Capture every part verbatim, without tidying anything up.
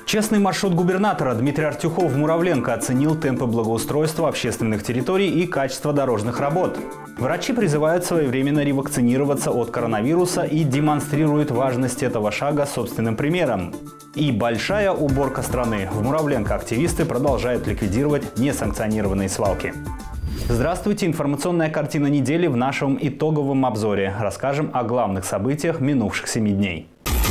Честный маршрут губернатора Дмитрий Артюхов в Муравленко оценил темпы благоустройства общественных территорий и качество дорожных работ. Врачи призывают своевременно ревакцинироваться от коронавируса и демонстрируют важность этого шага собственным примером. И большая уборка страны. В Муравленко активисты продолжают ликвидировать несанкционированные свалки. Здравствуйте! Информационная картина недели в нашем итоговом обзоре. Расскажем о главных событиях минувших семи дней.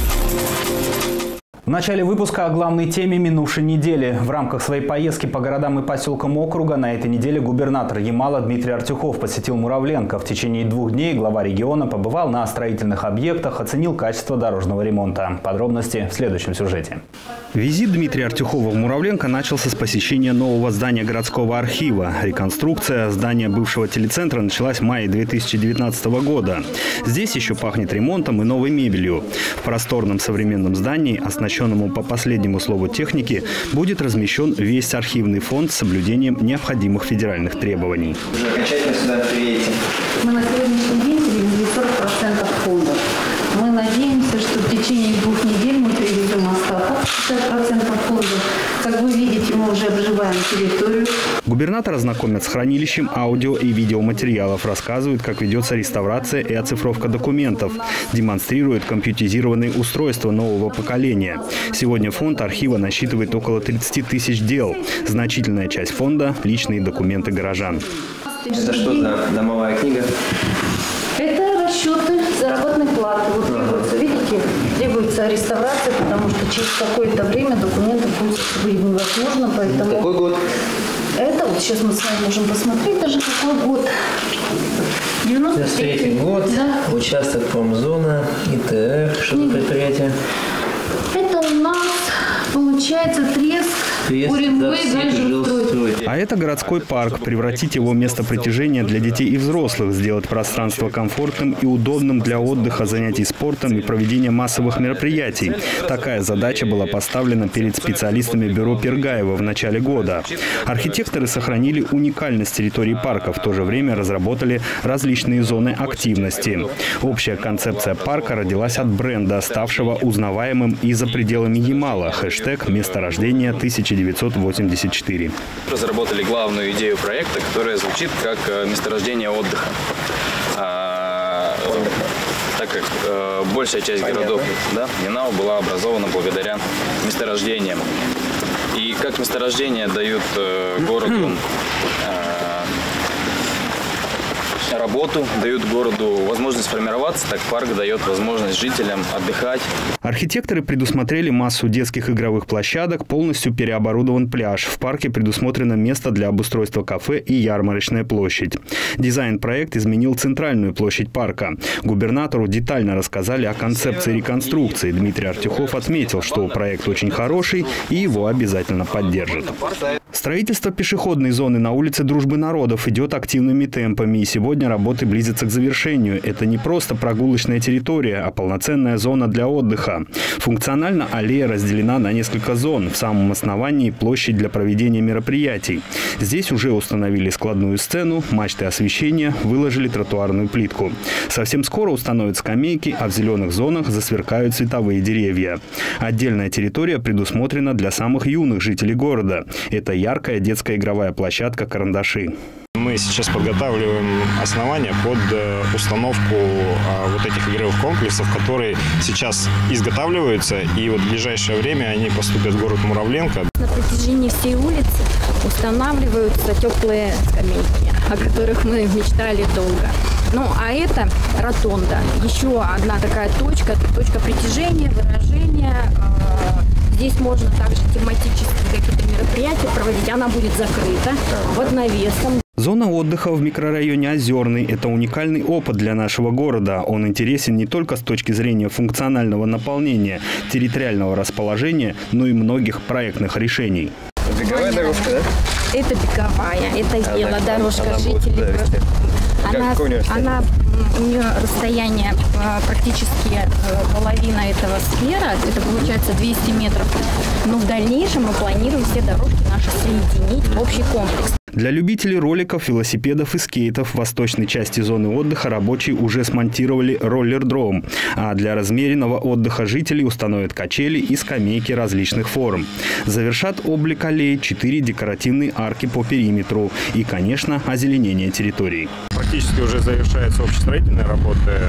В начале выпуска о главной теме минувшей недели. В рамках своей поездки по городам и поселкам округа на этой неделе губернатор Ямала Дмитрий Артюхов посетил Муравленко. В течение двух дней глава региона побывал на строительных объектах, оценил качество дорожного ремонта. Подробности в следующем сюжете. Визит Дмитрия Артюхова в Муравленко начался с посещения нового здания городского архива. Реконструкция здания бывшего телецентра началась в мае две тысячи девятнадцатого года. Здесь еще пахнет ремонтом и новой мебелью. В просторном современном здании, оснащенному по последнему слову техники, будет размещен весь архивный фонд с соблюдением необходимых федеральных требований. Уже окончательно сюда приедете? Мы на сегодняшний день перевезли сорок процентов фондов. Мы надеемся, что в течение двух недель мы перевезем остаток шестьдесят процентов фондов. Как вы видите, мы уже обживаем территорию. Губернатора знакомят с хранилищем аудио и видеоматериалов, рассказывают, как ведется реставрация и оцифровка документов, демонстрируют компьютеризированные устройства нового поколения. Сегодня фонд архива насчитывает около тридцати тысяч дел. Значительная часть фонда – личные документы горожан. Это что за домовая книга? Это расчеты заработной платы. Вот требуется, видите, требуется реставрация, потому что через какое-то время документы будут невозможно, поэтому... Какой год? Это вот сейчас мы с вами можем посмотреть даже какой год. девяносто третий год, да. Участок промзона, ИТР, что за предприятие? Это у нас получается треск. А это городской парк. Превратить его в место притяжения для детей и взрослых, сделать пространство комфортным и удобным для отдыха, занятий спортом и проведения массовых мероприятий. Такая задача была поставлена перед специалистами бюро Пергаева в начале года. Архитекторы сохранили уникальность территории парка, в то же время разработали различные зоны активности. Общая концепция парка родилась от бренда, ставшего узнаваемым и за пределами Ямала. Хэштег «Месторождение тысяча девятьсот восемьдесят четыре». Разработали главную идею проекта, которая звучит как месторождение отдыха. А, так как э, большая часть Понятно. городов да, Минау была образована благодаря месторождениям. И как месторождения дают э, городу э, работу, дают городу возможность сформироваться, так парк дает возможность жителям отдыхать. Архитекторы предусмотрели массу детских игровых площадок, полностью переоборудован пляж. В парке предусмотрено место для обустройства кафе и ярмарочная площадь. Дизайн-проект изменил центральную площадь парка. Губернатору детально рассказали о концепции реконструкции. Дмитрий Артюхов отметил, что проект очень хороший и его обязательно поддержат. Строительство пешеходной зоны на улице Дружбы народов идет активными темпами, и сегодня работы близятся к завершению. Это не просто прогулочная территория, а полноценная зона для отдыха. Функционально аллея разделена на несколько зон. В самом основании площадь для проведения мероприятий. Здесь уже установили складную сцену, мачты освещения, выложили тротуарную плитку. Совсем скоро установят скамейки, а в зеленых зонах засверкают цветовые деревья. Отдельная территория предусмотрена для самых юных жителей города. Это яркая детская игровая площадка «Карандаши». Мы сейчас подготавливаем основания под установку вот этих игровых комплексов, которые сейчас изготавливаются, и вот в ближайшее время они поступят в город Муравленко. На протяжении всей улицы устанавливаются теплые скамейки, о которых мы мечтали долго. Ну, а это ротонда. Еще одна такая точка, точка притяжения, выражения. Здесь можно также тематические какие-то мероприятия проводить. Она будет закрыта под навесом. Зона отдыха в микрорайоне Озерный – это уникальный опыт для нашего города. Он интересен не только с точки зрения функционального наполнения, территориального расположения, но и многих проектных решений. Беговая дорожка, да? Это беговая, это она, велодорожка она жителей. Будет, да, она, она у нее расстояние практически половина этого сквера, это получается двести метров. Но в дальнейшем мы планируем все дорожки наши соединить в общий комплекс. Для любителей роликов, велосипедов и скейтов в восточной части зоны отдыха рабочие уже смонтировали роллердром, а для размеренного отдыха жителей установят качели и скамейки различных форм. Завершат облик аллей четыре декоративные арки по периметру и, конечно, озеленение территории. Практически уже завершаются общестроительные работы.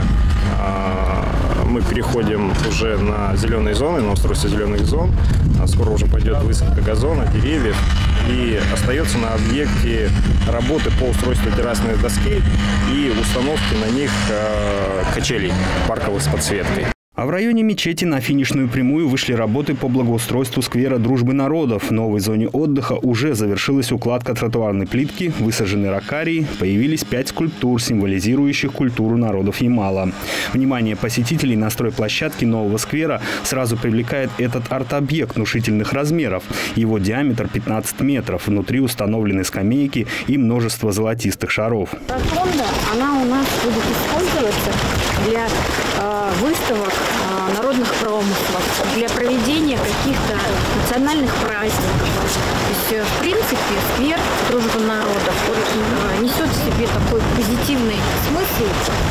Мы переходим уже на зеленые зоны, на устройство зеленых зон. Скоро уже пойдет высадка газона, деревьев. И остается на объекте работы по устройству террасной доски и установки на них качелей парковых с подсветкой. А в районе мечети на финишную прямую вышли работы по благоустройству сквера Дружбы народов. В новой зоне отдыха уже завершилась укладка тротуарной плитки, высажены ракарии, появились пять скульптур, символизирующих культуру народов Ямала. Внимание посетителей на стройплощадке нового сквера сразу привлекает этот арт-объект внушительных размеров. Его диаметр пятнадцать метров, внутри установлены скамейки и множество золотистых шаров. Ротонда, она у нас будет использоваться для э, выставок э, народных промыслов, для проведения каких-то национальных праздников. То есть, в принципе, сквер Дружбы народов э, несет в себе такой позитивный смысл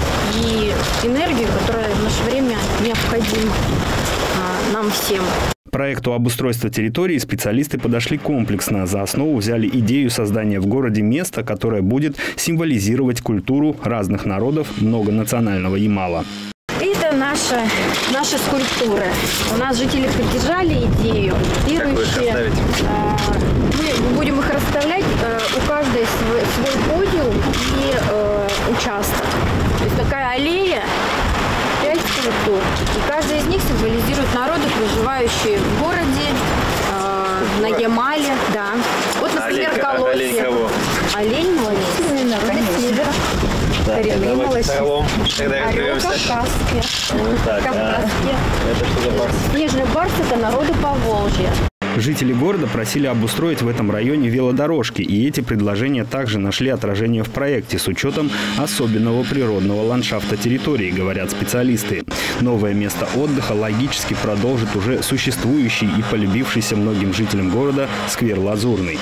и энергию, которая в наше время необходима э, нам всем. К проекту обустройства территории специалисты подошли комплексно. За основу взяли идею создания в городе места, которое будет символизировать культуру разных народов многонационального Ямала. Это наша, наши скульптуры. У нас жители поддержали идею. Верующие, мы будем их расставлять, у каждой свой, свой подиум и э, участок. То есть такая аллея, пять скульптур. И каждая из них символизирует народы, проживающие в городе, э, на Ямале. Да. Вот, например, колосья. Олень кого? Олень молодец. Красиво. Да, давайте втором. Когда Орел кавказский. Вот так, Кавказский. А это что за барс? Снежный барс – это народы Поволжья. Жители города просили обустроить в этом районе велодорожки, и эти предложения также нашли отражение в проекте с учетом особенного природного ландшафта территории, говорят специалисты. Новое место отдыха логически продолжит уже существующий и полюбившийся многим жителям города сквер Лазурный.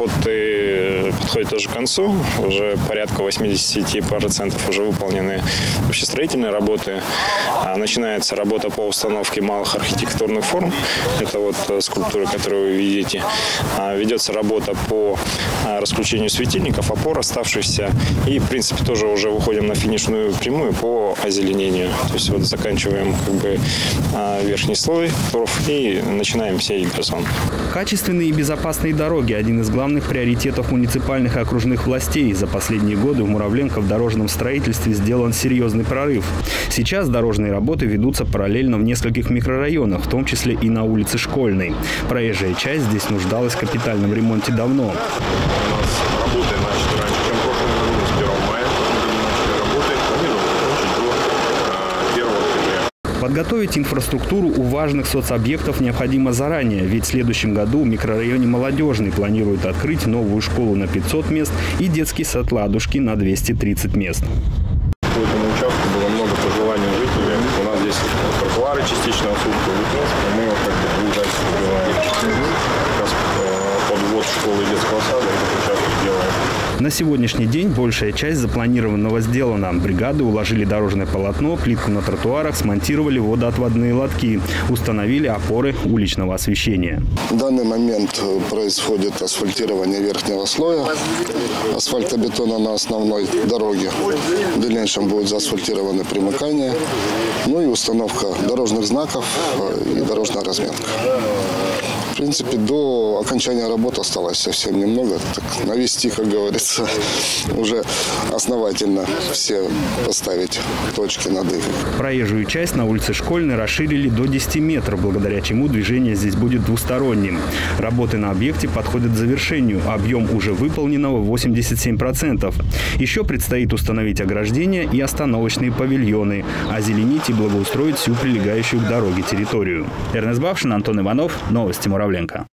Работы подходят тоже к концу. Уже порядка восьмидесяти процентов уже выполнены общестроительные работы. Начинается работа по установке малых архитектурных форм. Это вот скульптуры, которые вы видите. Ведется работа по расключению светильников, опор оставшихся. И, в принципе, тоже уже выходим на финишную прямую по озеленению. То есть вот заканчиваем как бы верхний слой и начинаем сеять газон. Качественные и безопасные дороги – один из главных приоритетов муниципальных и окружных властей. За последние годы в Муравленко в дорожном строительстве сделан серьезный прорыв. Сейчас дорожные работы ведутся параллельно в нескольких микрорайонах, в том числе и на улице Школьной. Проезжая часть здесь нуждалась в капитальном ремонте давно. У нас работы начаты раньше, чем в прошлом году, с первого мая. Работы планируем до первого октября. Подготовить инфраструктуру у важных соцобъектов необходимо заранее, ведь в следующем году в микрорайоне Молодежный планируют открыть новую школу на пятьсот мест и детский сад «Ладушки» на двести тридцать мест. По этому участку было много пожеланий жителей. У нас здесь тротуары частично отсутствуют. Мы его как бы получается убиваем. Как раз подвод школы и детского сада этот участок делаем. На сегодняшний день большая часть запланированного сделана. Бригады уложили дорожное полотно, плитку на тротуарах, смонтировали водоотводные лотки, установили опоры уличного освещения. В данный момент происходит асфальтирование верхнего слоя асфальтобетона на основной дороге. В дальнейшем будет заасфальтированы примыкания, ну и установка дорожных знаков и дорожная разметка. В принципе, до окончания работы осталось совсем немного. Так, навести, как говорится, уже основательно все поставить точки над «и». Проезжую часть на улице Школьной расширили до десяти метров, благодаря чему движение здесь будет двусторонним. Работы на объекте подходят к завершению. Объем уже выполненного восемьдесят семь процентов. Еще предстоит установить ограждения и остановочные павильоны, озеленить и благоустроить всю прилегающую к дороге территорию. Эрнест Бавшин, Антон Иванов. Новости Муравленко.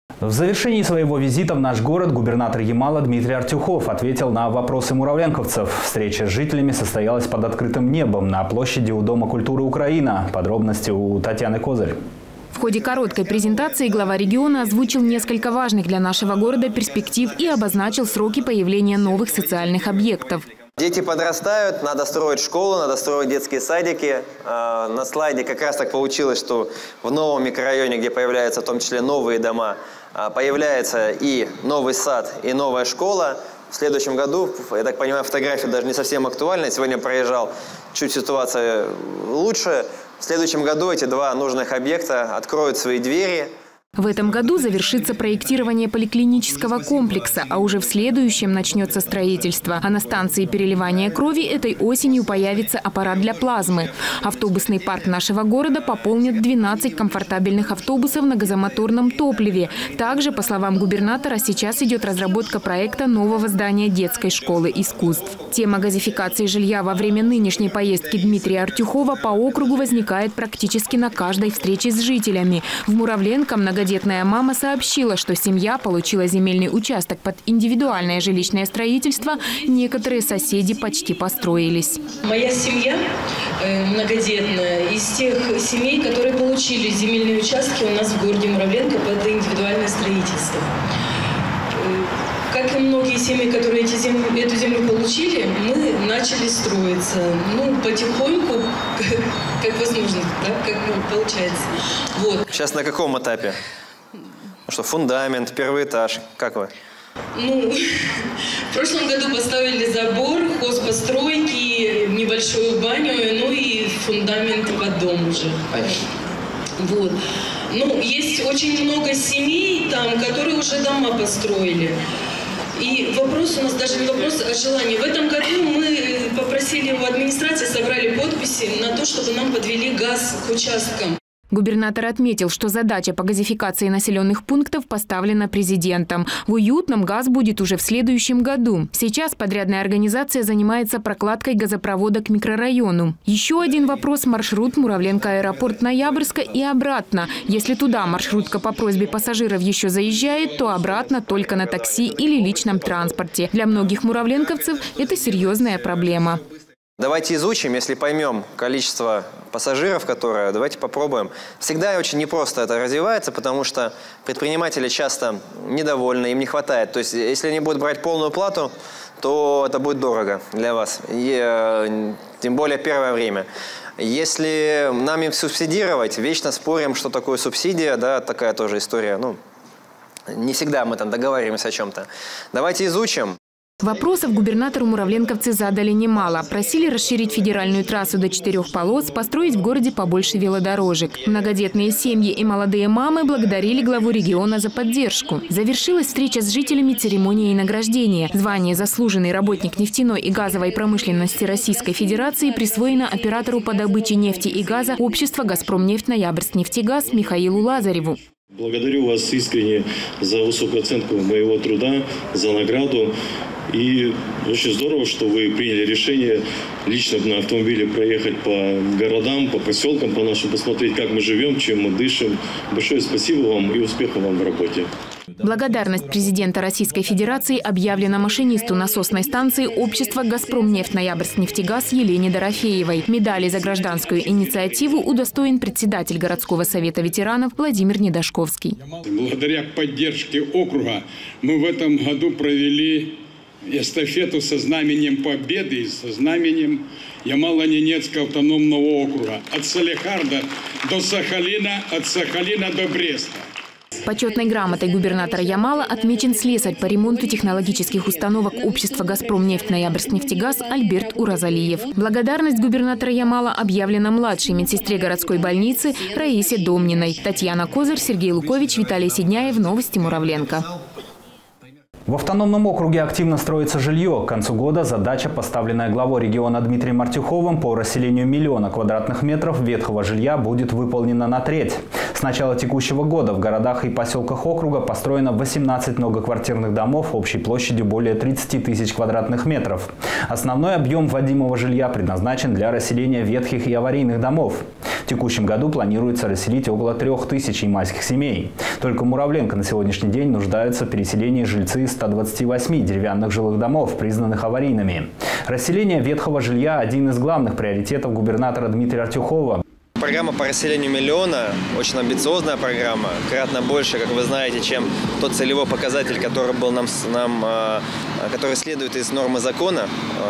В завершении своего визита в наш город губернатор Ямала Дмитрий Артюхов ответил на вопросы муравленковцев. Встреча с жителями состоялась под открытым небом на площади у Дома культуры «Украина». Подробности у Татьяны Козырь. В ходе короткой презентации глава региона озвучил несколько важных для нашего города перспектив и обозначил сроки появления новых социальных объектов. Дети подрастают, надо строить школу, надо строить детские садики. На слайде как раз так получилось, что в новом микрорайоне, где появляются в том числе новые дома, появляется и новый сад, и новая школа. В следующем году, я так понимаю, фотография даже не совсем актуальна. Сегодня проезжал, чуть ситуация лучше. В следующем году эти два нужных объекта откроют свои двери. В этом году завершится проектирование поликлинического комплекса, а уже в следующем начнется строительство. А на станции переливания крови этой осенью появится аппарат для плазмы. Автобусный парк нашего города пополнит двенадцать комфортабельных автобусов на газомоторном топливе. Также, по словам губернатора, сейчас идет разработка проекта нового здания детской школы искусств. Тема газификации жилья во время нынешней поездки Дмитрия Артюхова по округу возникает практически на каждой встрече с жителями. В Муравленком многодетная мама сообщила, что семья получила земельный участок под индивидуальное жилищное строительство. Некоторые соседи почти построились. Моя семья э, многодетная из тех семей, которые получили земельные участки у нас в городе Муравленко под индивидуальное строительство. Как и многие семьи, которые эти земли, эту землю получили, мы начали строиться. Ну, потихоньку, как, как возможно, да, как получается. Вот. Сейчас на каком этапе? Что, фундамент, первый этаж, как вы? Ну, в прошлом году поставили забор, хозпостройки, небольшую баню, ну и фундамент под дом уже. Вот. Ну, есть очень много семей там, которые уже дома построили. И вопрос у нас даже не вопрос, а желание. В этом году мы попросили у администрации, собрали подписи на то, чтобы нам подвели газ к участкам. Губернатор отметил, что задача по газификации населенных пунктов поставлена президентом. В Уютном газ будет уже в следующем году. Сейчас подрядная организация занимается прокладкой газопровода к микрорайону. Еще один вопрос – маршрут Муравленко-аэропорт Ноябрьска и обратно. Если туда маршрутка по просьбе пассажиров еще заезжает, то обратно только на такси или личном транспорте. Для многих муравленковцев это серьезная проблема. Давайте изучим, если поймем количество пассажиров, которые, давайте попробуем. Всегда очень непросто это развивается, потому что предприниматели часто недовольны, им не хватает. То есть, если они будут брать полную плату, то это будет дорого для вас, и, тем более первое время. Если нам им субсидировать, вечно спорим, что такое субсидия, да, такая тоже история. Ну, не всегда мы там договариваемся о чем-то. Давайте изучим. Вопросов губернатору муравленковцы задали немало. Просили расширить федеральную трассу до четырех полос, построить в городе побольше велодорожек. Многодетные семьи и молодые мамы благодарили главу региона за поддержку. Завершилась встреча с жителями церемонией награждения. Звание «Заслуженный работник нефтяной и газовой промышленности Российской Федерации» присвоено оператору по добыче нефти и газа общества «Газпромнефть Ноябрьскнефтегаз» Михаилу Лазареву. Благодарю вас искренне за высокую оценку моего труда, за награду. И очень здорово, что вы приняли решение лично на автомобиле проехать по городам, по поселкам, по нашим, посмотреть, как мы живем, чем мы дышим. Большое спасибо вам и успехов вам в работе. Благодарность президента Российской Федерации объявлена машинисту насосной станции общества «Газпромнефть Ноябрьскнефтегаз» Елене Дорофеевой. Медали за гражданскую инициативу удостоен председатель городского совета ветеранов Владимир Недашковский. Благодаря поддержке округа мы в этом году провели эстафету со знаменем Победы и со знаменем Ямало-Ненецкого автономного округа. От Салехарда до Сахалина, от Сахалина до Бреста. Почетной грамотой губернатора Ямала отмечен слесарь по ремонту технологических установок общества «Газпромнефть Ноябрьскнефтегаз» Альберт Уразалиев. Благодарность губернатора Ямала объявлена младшей медсестре городской больницы Раисе Домниной. Татьяна Козырь, Сергей Лукович, Виталий Сидняев. Новости Муравленко. В автономном округе активно строится жилье. К концу года задача, поставленная главой региона Дмитрием Артюховым по расселению миллиона квадратных метров ветхого жилья, будет выполнена на треть. С начала текущего года в городах и поселках округа построено восемнадцать многоквартирных домов общей площадью более тридцати тысяч квадратных метров. Основной объем вводимого жилья предназначен для расселения ветхих и аварийных домов. В текущем году планируется расселить около трех тысяч ямальских семей. Только в Муравленко на сегодняшний день нуждаются в переселении жильцы ста двадцати восьми деревянных жилых домов, признанных аварийными. Расселение ветхого жилья – один из главных приоритетов губернатора Дмитрия Артюхова. Программа по расселению миллиона – очень амбициозная программа, кратно больше, как вы знаете, чем тот целевой показатель, который был нам, нам который следует из нормы закона.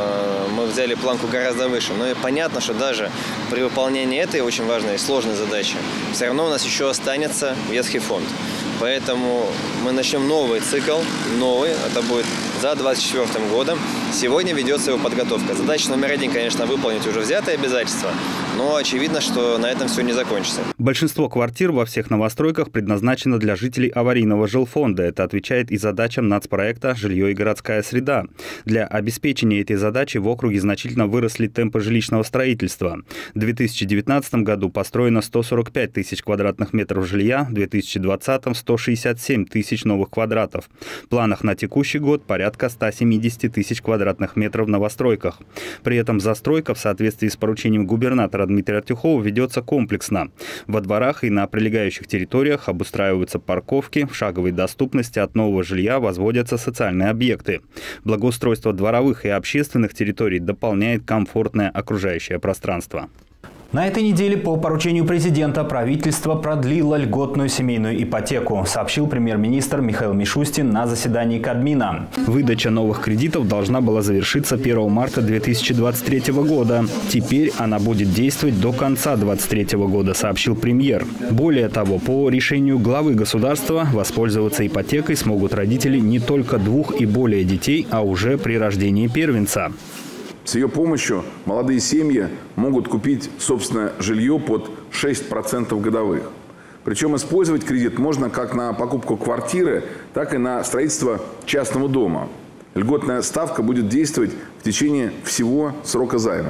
Мы взяли планку гораздо выше. Но и понятно, что даже при выполнении этой очень важной и сложной задачи все равно у нас еще останется ветхий фонд. Поэтому мы начнем новый цикл, новый, это будет за двадцать четвёртым годом. Сегодня ведется его подготовка. Задача номер один, конечно, выполнить уже взятые обязательства, но очевидно, что на этом все не закончится. Большинство квартир во всех новостройках предназначено для жителей аварийного жилфонда. Это отвечает и задачам нацпроекта «Жилье и городская среда». Для обеспечения этой задачи в округе значительно выросли темпы жилищного строительства. В две тысячи девятнадцатом году построено сто сорок пять тысяч квадратных метров жилья, в две тысячи двадцатом – сто шестьдесят семь тысяч новых квадратов. В планах на текущий год порядка ста семидесяти тысяч квадратных метров в новостройках. При этом застройка в соответствии с поручением губернатора Дмитрия Артюхова ведется комплексно. Во дворах и на прилегающих территориях обустраиваются парковки, в шаговой доступности от нового жилья возводятся социальные объекты. Благоустройство дворовых и общественных территорий дополняет комфортное окружающее пространство. На этой неделе по поручению президента правительство продлило льготную семейную ипотеку, сообщил премьер-министр Михаил Мишустин на заседании Кабмина. Выдача новых кредитов должна была завершиться первого марта две тысячи двадцать третьего года. Теперь она будет действовать до конца две тысячи двадцать третьего года, сообщил премьер. Более того, по решению главы государства воспользоваться ипотекой смогут родители не только двух и более детей, а уже при рождении первенца. С ее помощью молодые семьи могут купить собственное жилье под шесть процентов годовых. Причем использовать кредит можно как на покупку квартиры, так и на строительство частного дома. Льготная ставка будет действовать в течение всего срока займа.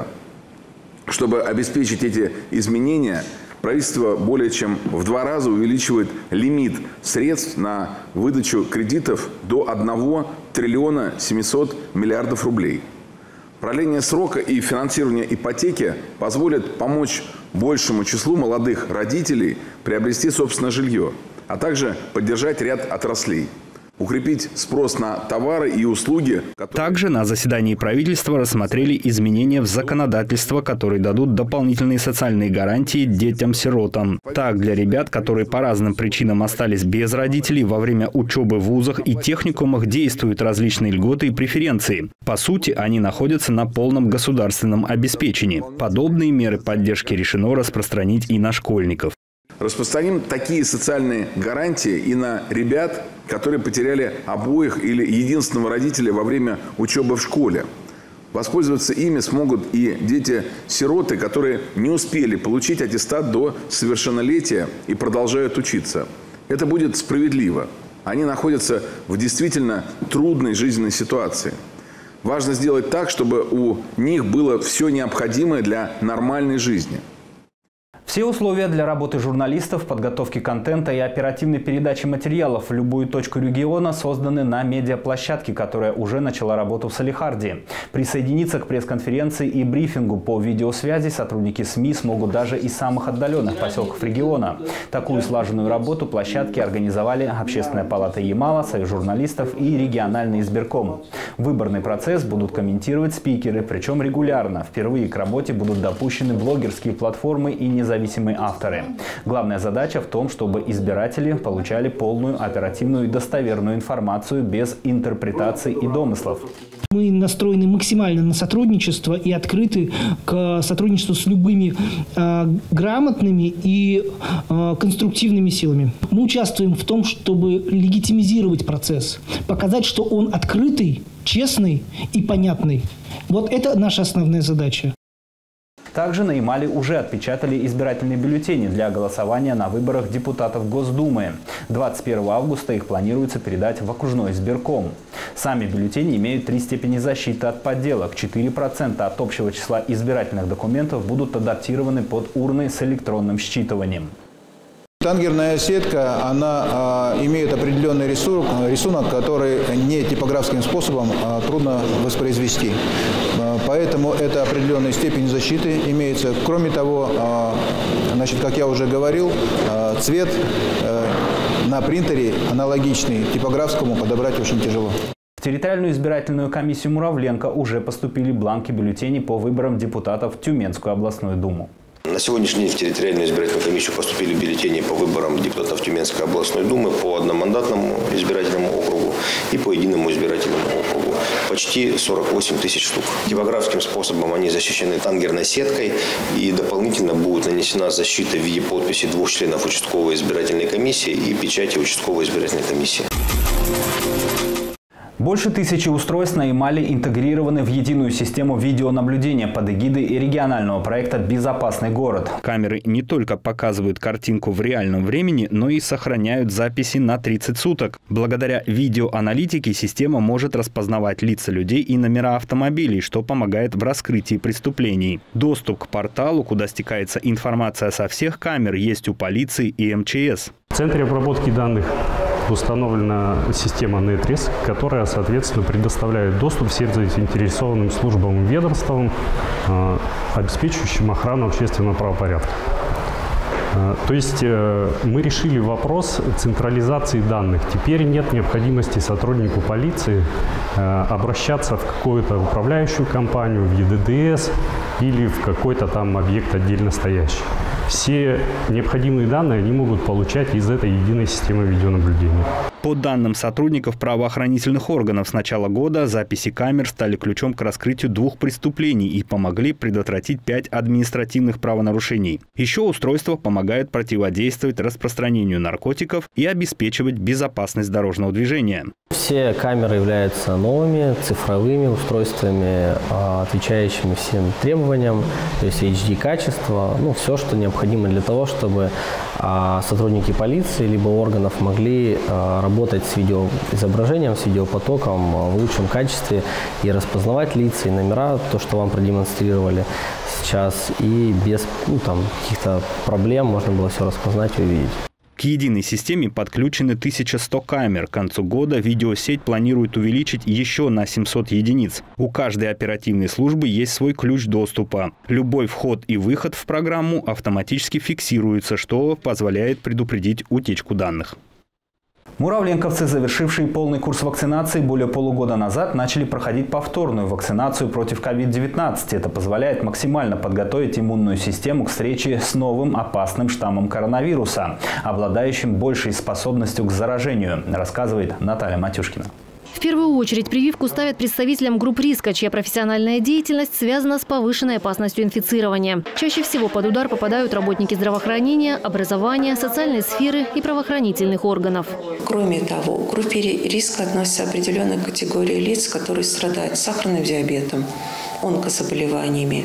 Чтобы обеспечить эти изменения, правительство более чем в два раза увеличивает лимит средств на выдачу кредитов до одного триллиона семисот миллиардов рублей. Продление срока и финансирование ипотеки позволит помочь большему числу молодых родителей приобрести собственное жилье, а также поддержать ряд отраслей. Укрепить спрос на товары и услуги. Которые... Также на заседании правительства рассмотрели изменения в законодательство, которые дадут дополнительные социальные гарантии детям-сиротам. Так, для ребят, которые по разным причинам остались без родителей, во время учебы в вузах и техникумах действуют различные льготы и преференции. По сути, они находятся на полном государственном обеспечении. Подобные меры поддержки решено распространить и на школьников. Распространим такие социальные гарантии и на ребят, которые потеряли обоих или единственного родителя во время учебы в школе. Воспользоваться ими смогут и дети-сироты, которые не успели получить аттестат до совершеннолетия и продолжают учиться. Это будет справедливо. Они находятся в действительно трудной жизненной ситуации. Важно сделать так, чтобы у них было все необходимое для нормальной жизни. Все условия для работы журналистов, подготовки контента и оперативной передачи материалов в любую точку региона созданы на медиаплощадке, которая уже начала работу в Салехарде. Присоединиться к пресс-конференции и брифингу по видеосвязи сотрудники СМИ смогут даже из самых отдаленных поселков региона. Такую слаженную работу площадки организовали Общественная палата Ямала, Союз журналистов и региональный избирком. Выборный процесс будут комментировать спикеры, причем регулярно. Впервые к работе будут допущены блогерские платформы и независимые Независимые авторы. Главная задача в том, чтобы избиратели получали полную, оперативную и достоверную информацию без интерпретаций и домыслов. Мы настроены максимально на сотрудничество и открыты к сотрудничеству с любыми э, грамотными и э, конструктивными силами. Мы участвуем в том, чтобы легитимизировать процесс, показать, что он открытый, честный и понятный. Вот это наша основная задача. Также на Ямале уже отпечатали избирательные бюллетени для голосования на выборах депутатов Госдумы. двадцать первого августа их планируется передать в окружной избирком. Сами бюллетени имеют три степени защиты от подделок. четыре процента от общего числа избирательных документов будут адаптированы под урны с электронным считыванием. Тангерная сетка, она э, имеет определенный рисунок, рисунок, который не типографским способом э, трудно воспроизвести. Э, поэтому это определенная степень защиты имеется. Кроме того, э, значит, как я уже говорил, э, цвет э, на принтере аналогичный типографскому подобрать очень тяжело. В территориальную избирательную комиссию Муравленко уже поступили бланки бюллетеней по выборам депутатов в Тюменскую областную думу. На сегодняшний день в территориальную избирательную комиссию поступили бюллетени по выборам депутатов Тюменской областной думы по одномандатному избирательному округу и по единому избирательному округу. Почти сорок восемь тысяч штук. Типографским способом они защищены тангерной сеткой, и дополнительно будет нанесена защита в виде подписи двух членов участковой избирательной комиссии и печати участковой избирательной комиссии. Больше тысячи устройств на Ямале интегрированы в единую систему видеонаблюдения под эгидой регионального проекта «Безопасный город». Камеры не только показывают картинку в реальном времени, но и сохраняют записи на тридцать суток. Благодаря видеоаналитике система может распознавать лица людей и номера автомобилей, что помогает в раскрытии преступлений. Доступ к порталу, куда стекается информация со всех камер, есть у полиции и эм че эс. В центре обработки данных установлена система Нетрис, которая, соответственно, предоставляет доступ всем заинтересованным службам и ведомствам, обеспечивающим охрану общественного правопорядка. То есть мы решили вопрос централизации данных. Теперь нет необходимости сотруднику полиции обращаться в какую-то управляющую компанию, в е дэ дэ эс или в какой-то там объект отдельно стоящий. Все необходимые данные они могут получать из этой единой системы видеонаблюдения. По данным сотрудников правоохранительных органов, с начала года записи камер стали ключом к раскрытию двух преступлений и помогли предотвратить пять административных правонарушений. Еще устройство помогает противодействовать распространению наркотиков и обеспечивать безопасность дорожного движения. Все камеры являются новыми, цифровыми устройствами, отвечающими всем требованиям, то есть эйч ди качество, ну, все, что необходимо для того, чтобы сотрудники полиции либо органов могли работать с видеоизображением, с видеопотоком в лучшем качестве и распознавать лица и номера, то, что вам продемонстрировали сейчас, и без ну, там, каких-то проблем можно было все распознать и увидеть. К единой системе подключены тысяча сто камер. К концу года видеосеть планирует увеличить еще на семьсот единиц. У каждой оперативной службы есть свой ключ доступа. Любой вход и выход в программу автоматически фиксируется, что позволяет предупредить утечку данных. Муравленковцы, завершившие полный курс вакцинации более полугода назад, начали проходить повторную вакцинацию против ковид девятнадцать. Это позволяет максимально подготовить иммунную систему к встрече с новым опасным штаммом коронавируса, обладающим большей способностью к заражению, рассказывает Наталья Матюшкина. В первую очередь прививку ставят представителям групп риска, чья профессиональная деятельность связана с повышенной опасностью инфицирования. Чаще всего под удар попадают работники здравоохранения, образования, социальной сферы и правоохранительных органов. Кроме того, к группе риска относятся определенная категория лиц, которые страдают сахарным диабетом, онкозаболеваниями,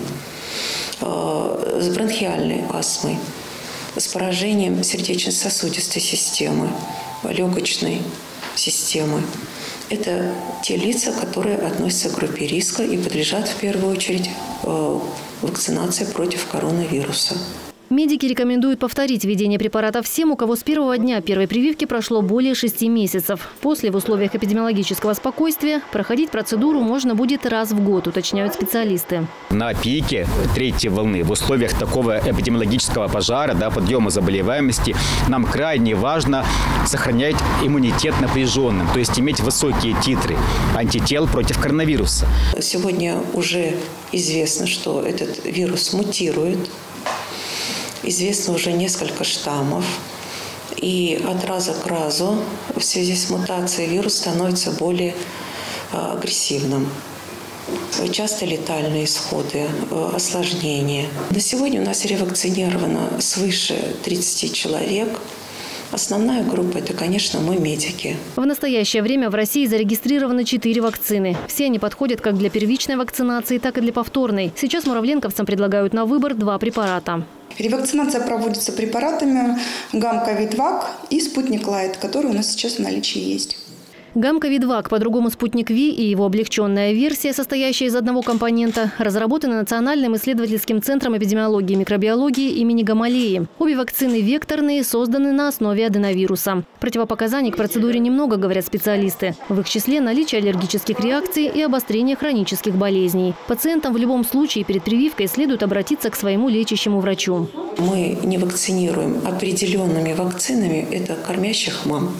с бронхиальной астмой, с поражением сердечно-сосудистой системы, легочной системы. Это те лица, которые относятся к группе риска и подлежат в первую очередь вакцинации против коронавируса. Медики рекомендуют повторить введение препарата всем, у кого с первого дня первой прививки прошло более шести месяцев. После, в условиях эпидемиологического спокойствия, проходить процедуру можно будет раз в год, уточняют специалисты. На пике третьей волны, в условиях такого эпидемиологического пожара, да, подъема заболеваемости, нам крайне важно сохранять иммунитет напряженным, то есть иметь высокие титры антител против коронавируса. Сегодня уже известно, что этот вирус мутирует. Известно уже несколько штаммов, и от раза к разу в связи с мутацией вирус становится более агрессивным. Часто летальные исходы, осложнения. На сегодня у нас ревакцинировано свыше тридцати человек. Основная группа – это, конечно, мы, медики. В настоящее время в России зарегистрированы четыре вакцины. Все они подходят как для первичной вакцинации, так и для повторной. Сейчас муравленковцам предлагают на выбор два препарата. Ревакцинация проводится препаратами Гамковид-Вак и Спутник Лайт, которые у нас сейчас в наличии есть. Гамковидвак, по-другому спутник Ви и его облегченная версия, состоящая из одного компонента, разработаны Национальным исследовательским центром эпидемиологии и микробиологии имени Гамалеи. Обе вакцины векторные, созданы на основе аденовируса. Противопоказаний к процедуре немного, говорят специалисты. В их числе наличие аллергических реакций и обострение хронических болезней. Пациентам в любом случае перед прививкой следует обратиться к своему лечащему врачу. Мы не вакцинируем определенными вакцинами это кормящих мам.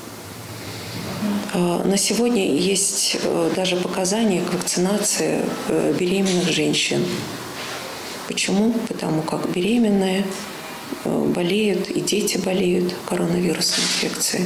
На сегодня есть даже показания к вакцинации беременных женщин. Почему? Потому как беременные болеют и дети болеют коронавирусной инфекцией.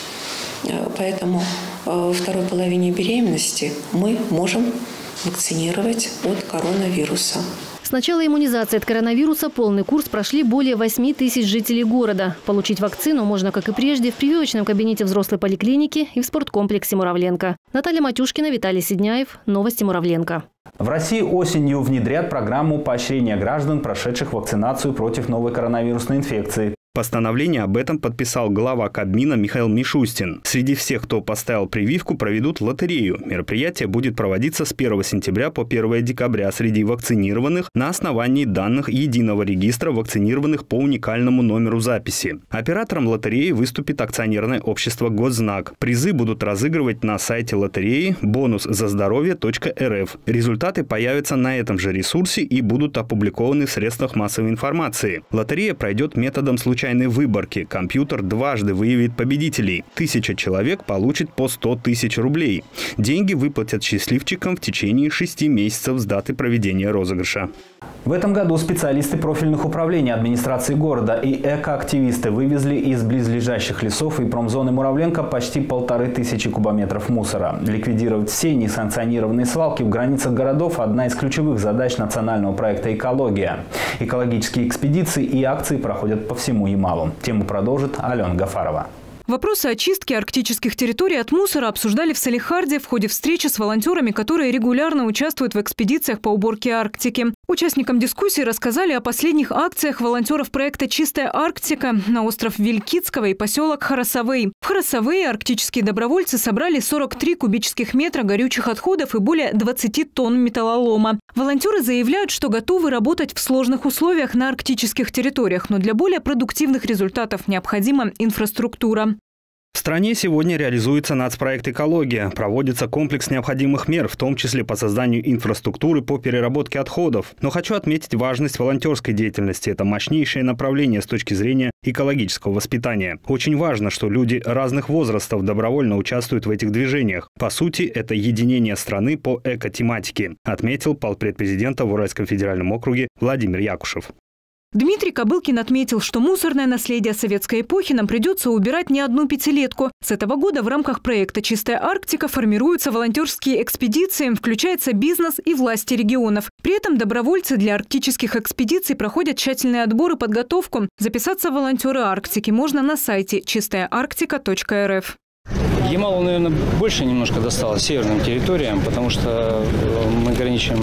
Поэтому во второй половине беременности мы можем вакцинировать от коронавируса. С начала иммунизации от коронавируса полный курс прошли более восьми тысяч жителей города. Получить вакцину можно, как и прежде, в прививочном кабинете взрослой поликлиники и в спорткомплексе «Муравленко». Наталья Матюшкина, Виталий Сидняев. Новости «Муравленко». В России осенью внедрят программу поощрения граждан, прошедших вакцинацию против новой коронавирусной инфекции. Постановление об этом подписал глава Кабмина Михаил Мишустин. Среди всех, кто поставил прививку, проведут лотерею. Мероприятие будет проводиться с первого сентября по первое декабря среди вакцинированных на основании данных единого регистра вакцинированных по уникальному номеру записи. Оператором лотереи выступит акционерное общество «Госзнак». Призы будут разыгрывать на сайте лотереи бонус за здоровье точка эр эф. Результаты появятся на этом же ресурсе и будут опубликованы в средствах массовой информации. Лотерея пройдет методом случайного случайной выборки. Компьютер дважды выявит победителей. Тысяча человек получит по сто тысяч рублей. Деньги выплатят счастливчикам в течение шести месяцев с даты проведения розыгрыша. В этом году специалисты профильных управлений администрации города и экоактивисты вывезли из близлежащих лесов и промзоны Муравленко почти полторы тысячи кубометров мусора. Ликвидировать все несанкционированные свалки в границах городов – одна из ключевых задач национального проекта «Экология». Экологические экспедиции и акции проходят по всему Ямалу. Тему продолжит Алена Гафарова. Вопросы очистки арктических территорий от мусора обсуждали в Салехарде в ходе встречи с волонтерами, которые регулярно участвуют в экспедициях по уборке Арктики. Участникам дискуссии рассказали о последних акциях волонтеров проекта «Чистая Арктика» на остров Вилькицкого и поселок Харасовый. В Харасовые арктические добровольцы собрали сорок три кубических метра горючих отходов и более двадцати тонн металлолома. Волонтеры заявляют, что готовы работать в сложных условиях на арктических территориях, но для более продуктивных результатов необходима инфраструктура. В стране сегодня реализуется нацпроект «Экология». Проводится комплекс необходимых мер, в том числе по созданию инфраструктуры по переработке отходов. Но хочу отметить важность волонтерской деятельности. Это мощнейшее направление с точки зрения экологического воспитания. Очень важно, что люди разных возрастов добровольно участвуют в этих движениях. По сути, это единение страны по экотематике, отметил полпред президента в Уральском федеральном округе Владимир Якушев. Дмитрий Кобылкин отметил, что мусорное наследие советской эпохи нам придется убирать не одну пятилетку. С этого года в рамках проекта «Чистая Арктика» формируются волонтерские экспедиции, включается бизнес и власти регионов. При этом добровольцы для арктических экспедиций проходят тщательный отбор и подготовку. Записаться в волонтеры Арктики можно на сайте чистая арктика точка эр эф. Ямалу, наверное, больше немножко досталось северным территориям, потому что мы граничим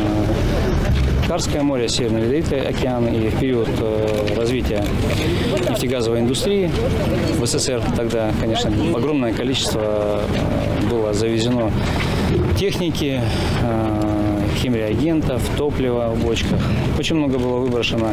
Карское море, Северный Ледовитый океан, и в период развития нефтегазовой индустрии в эс эс эс эр тогда, конечно, огромное количество было завезено техники, химреагентов, топлива в бочках. Очень много было выброшено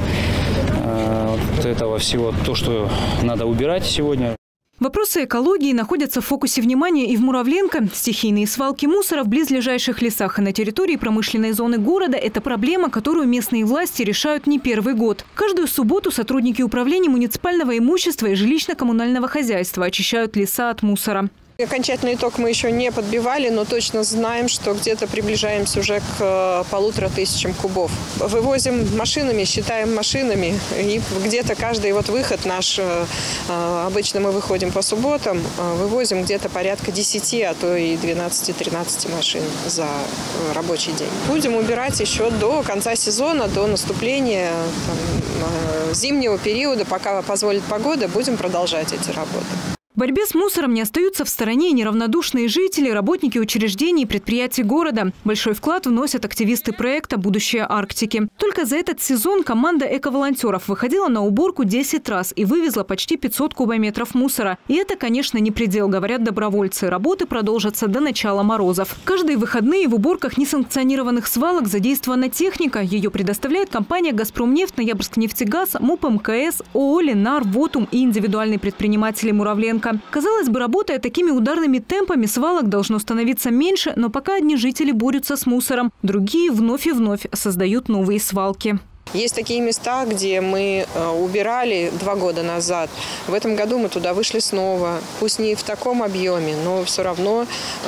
вот этого всего, то, что надо убирать сегодня. Вопросы экологии находятся в фокусе внимания и в Муравленко. Стихийные свалки мусора в близлежащих лесах и на территории промышленной зоны города – это проблема, которую местные власти решают не первый год. Каждую субботу сотрудники управления муниципального имущества и жилищно-коммунального хозяйства очищают леса от мусора. Окончательный итог мы еще не подбивали, но точно знаем, что где-то приближаемся уже к полутора тысячам кубов. Вывозим машинами, считаем машинами, и где-то каждый вот выход наш, обычно мы выходим по субботам, вывозим где-то порядка десяти, а то и двенадцати-тринадцати машин за рабочий день. Будем убирать еще до конца сезона, до наступления там, зимнего периода, пока позволит погода, будем продолжать эти работы. В борьбе с мусором не остаются в стороне неравнодушные жители, работники учреждений и предприятий города. Большой вклад вносят активисты проекта «Будущее Арктики». Только за этот сезон команда эко-волонтеров выходила на уборку десять раз и вывезла почти пятьсот кубометров мусора. И это, конечно, не предел, говорят добровольцы. Работы продолжатся до начала морозов. Каждые выходные в уборках несанкционированных свалок задействована техника. Ее предоставляет компания «Газпромнефть», «Ноябрьскнефтегаз», МУП МКС, ООО «Ленар», «Вотум» и индивидуальные предприниматели «Муравленко». Казалось бы, работая такими ударными темпами, свалок должно становиться меньше, но пока одни жители борются с мусором, другие вновь и вновь создают новые свалки. Есть такие места, где мы убирали два года назад. В этом году мы туда вышли снова. Пусть не в таком объеме, но все равно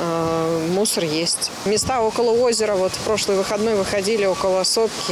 э, мусор есть. Места около озера. Вот в прошлый выходной выходили около сопки,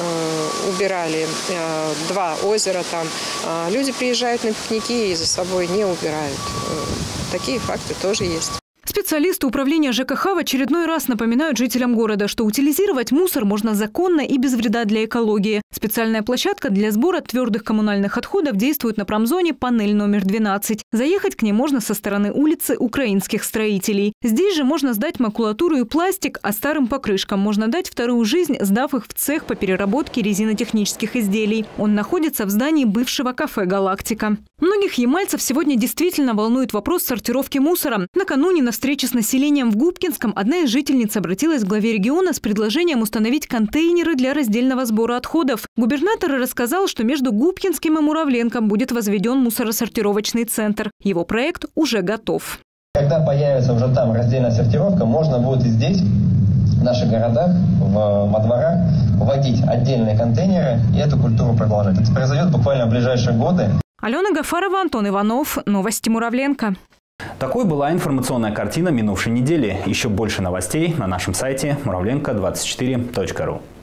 э, убирали э, два озера там. Э, люди приезжают на пикники и за собой не убирают. Э, такие факты тоже есть. Специалисты управления ЖКХ в очередной раз напоминают жителям города, что утилизировать мусор можно законно и без вреда для экологии. Специальная площадка для сбора твердых коммунальных отходов действует на промзоне «Панель номер двенадцать». Заехать к ней можно со стороны улицы Украинских строителей. Здесь же можно сдать макулатуру и пластик, а старым покрышкам можно дать вторую жизнь, сдав их в цех по переработке резинотехнических изделий. Он находится в здании бывшего кафе «Галактика». Многих ямальцев сегодня действительно волнует вопрос сортировки мусора. Накануне на встрече с населением в Губкинском одна из жительниц обратилась к главе региона с предложением установить контейнеры для раздельного сбора отходов. Губернатор рассказал, что между Губкинским и Муравленком будет возведен мусоросортировочный центр. Его проект уже готов. Когда появится уже там раздельная сортировка, можно будет и здесь, в наших городах, в, во дворах, вводить отдельные контейнеры и эту культуру продолжать. Это произойдет буквально в ближайшие годы. Алена Гафарова, Антон Иванов. Новости Муравленко. Такой была информационная картина минувшей недели. Еще больше новостей на нашем сайте муравленко двадцать четыре точка ру.